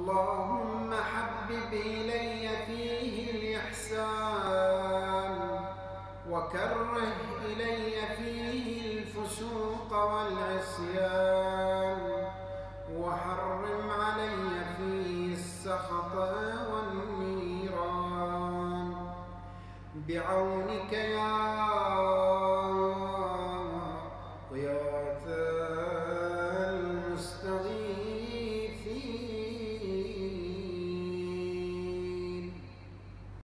اللهم حبب إلي فيه الإحسان وكره إلي فيه الفسوق والعصيان وحرم علي فيه السخط والنيران بعونك يا غياث